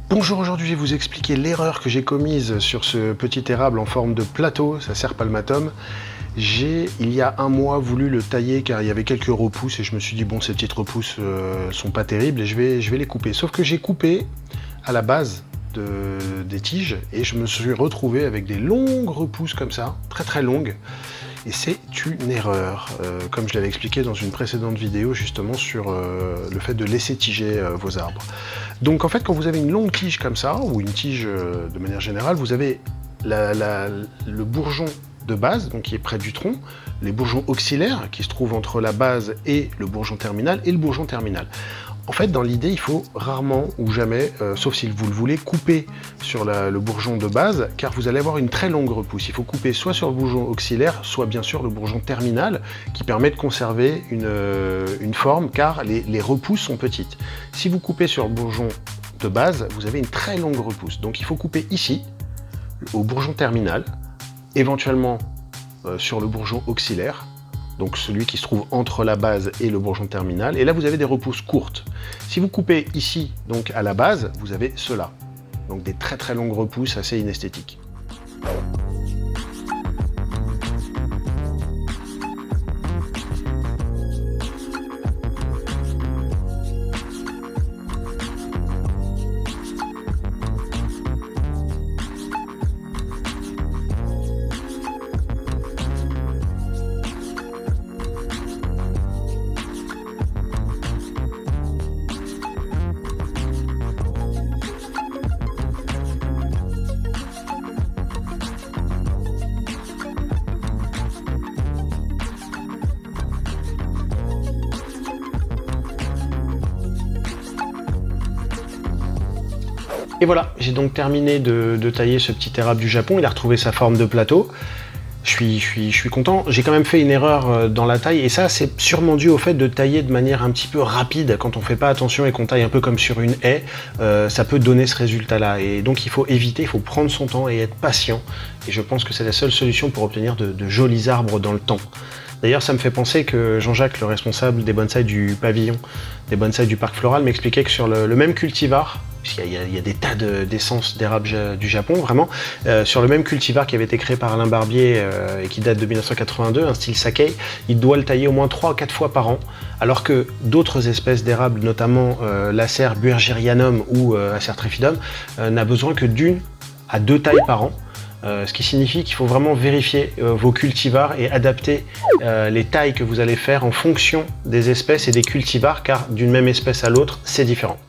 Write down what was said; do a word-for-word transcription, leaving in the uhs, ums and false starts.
Bonjour, aujourd'hui je vais vous expliquer l'erreur que j'ai commise sur ce petit érable en forme de plateau, ça sert palmatum. J'ai, il y a un mois, voulu le tailler car il y avait quelques repousses et je me suis dit bon, ces petites repousses euh, sont pas terribles et je vais, je vais les couper. Sauf que j'ai coupé à la base de, des tiges et je me suis retrouvé avec des longues repousses comme ça, très très longues. Et c'est une erreur, euh, comme je l'avais expliqué dans une précédente vidéo justement sur euh, le fait de laisser tiger euh, vos arbres. Donc en fait, quand vous avez une longue tige comme ça, ou une tige euh, de manière générale, vous avez la, la, le bourgeon de base, donc qui est près du tronc, les bourgeons auxillaires qui se trouvent entre la base et le bourgeon terminal, et le bourgeon terminal. En fait, dans l'idée, il faut rarement ou jamais, euh, sauf si vous le voulez, couper sur la, le bourgeon de base, car vous allez avoir une très longue repousse. Il faut couper soit sur le bourgeon auxillaire, soit bien sûr le bourgeon terminal, qui permet de conserver une, euh, une forme, car les, les repousses sont petites. Si vous coupez sur le bourgeon de base, vous avez une très longue repousse. Donc il faut couper ici, au bourgeon terminal, éventuellement euh, sur le bourgeon auxillaire, donc celui qui se trouve entre la base et le bourgeon terminal, et là vous avez des repousses courtes. Si vous coupez ici, donc à la base, vous avez cela, donc des très très longues repousses assez inesthétiques. Et voilà, j'ai donc terminé de, de tailler ce petit érable du Japon, il a retrouvé sa forme de plateau. Je suis, je suis, je suis content. J'ai quand même fait une erreur dans la taille, et ça c'est sûrement dû au fait de tailler de manière un petit peu rapide. Quand on fait pas attention et qu'on taille un peu comme sur une haie, euh, ça peut donner ce résultat-là. Et donc il faut éviter, il faut prendre son temps et être patient. Et je pense que c'est la seule solution pour obtenir de, de jolis arbres dans le temps. D'ailleurs, ça me fait penser que Jean-Jacques, le responsable des bonsaïs du pavillon, des bonsaïs du parc floral, m'expliquait que sur le, le même cultivar, puisqu'il y, y a des tas d'essences d'érable du Japon, vraiment, euh, sur le même cultivar qui avait été créé par Alain Barbier euh, et qui date de mille neuf cent quatre-vingt-deux, un style Sakei, il doit le tailler au moins trois ou quatre fois par an, alors que d'autres espèces d'érable, notamment euh, l'Acer buergerianum ou euh, Acer trifidum, euh, n'a besoin que d'une à deux tailles par an. Euh, ce qui signifie qu'il faut vraiment vérifier euh, vos cultivars et adapter euh, les tailles que vous allez faire en fonction des espèces et des cultivars, car d'une même espèce à l'autre, c'est différent.